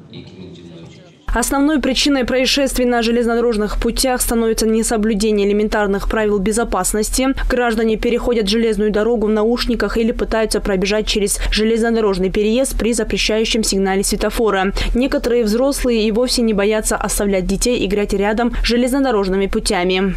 Основной причиной происшествий на железнодорожных путях становится несоблюдение элементарных правил безопасности. Граждане переходят железную дорогу в наушниках или пытаются пробежать через железнодорожный переезд при запрещающем сигнале светофора. Некоторые взрослые и вовсе не боятся оставлять детей играть рядом с железнодорожными путями.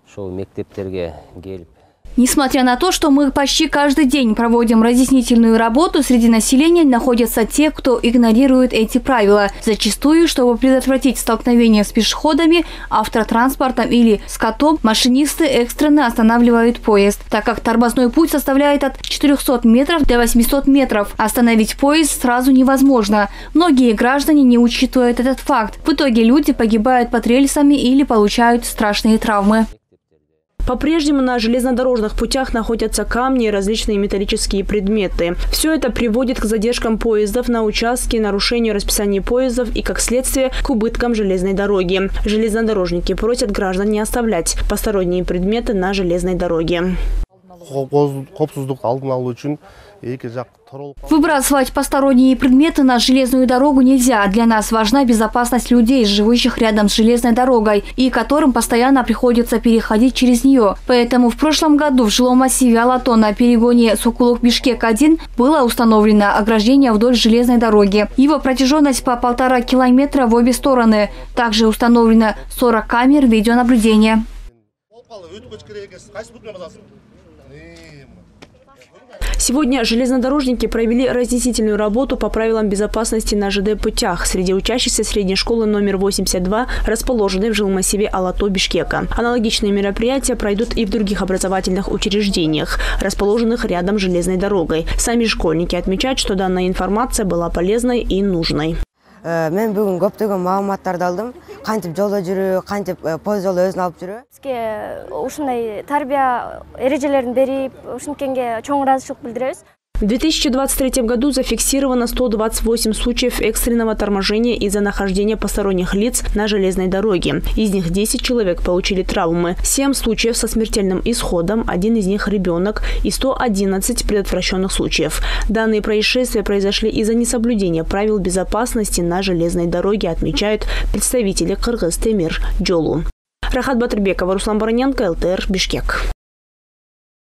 Несмотря на то, что мы почти каждый день проводим разъяснительную работу, среди населения находятся те, кто игнорирует эти правила. Зачастую, чтобы предотвратить столкновение с пешеходами, автотранспортом или скотом, машинисты экстренно останавливают поезд. Так как тормозной путь составляет от 400 метров до 800 метров, остановить поезд сразу невозможно. Многие граждане не учитывают этот факт. В итоге люди погибают под рельсами или получают страшные травмы. По-прежнему на железнодорожных путях находятся камни и различные металлические предметы. Все это приводит к задержкам поездов на участке, нарушению расписания поездов и, как следствие, к убыткам железной дороги. Железнодорожники просят граждан не оставлять посторонние предметы на железной дороге. Выбрасывать посторонние предметы на железную дорогу нельзя. Для нас важна безопасность людей, живущих рядом с железной дорогой, и которым постоянно приходится переходить через нее. Поэтому в прошлом году в жилом массиве Алато на перегоне Сокулук-Бишкек-1 было установлено ограждение вдоль железной дороги. Его протяженность по 1,5 километра в обе стороны. Также установлено 40 камер видеонаблюдения. Сегодня железнодорожники провели разъяснительную работу по правилам безопасности на ЖД-путях среди учащихся средней школы номер 82, расположенной в жилмассиве Алато Бишкека. Аналогичные мероприятия пройдут и в других образовательных учреждениях, расположенных рядом с железной дорогой. Сами школьники отмечают, что данная информация была полезной и нужной. Мен бүгін көптөгөн маалыматтарды алдым. Кантип жолдо жүрүү, кантип поезд жолу өзүн алып жүрүү. Бизге ушундай тарбия эрежелерин берип, ушинткенге чоң ыраазычылык билдиребиз. В 2023 году зафиксировано 128 случаев экстренного торможения из-за нахождения посторонних лиц на железной дороге. Из них 10 человек получили травмы, 7 случаев со смертельным исходом, один из них ребенок и 111 предотвращенных случаев. Данные происшествия произошли из-за несоблюдения правил безопасности на железной дороге, отмечают представители Кыргыз Темир Жолу. Рахат Батырбекова, Руслан Бараненко, ЛТР, Бишкек.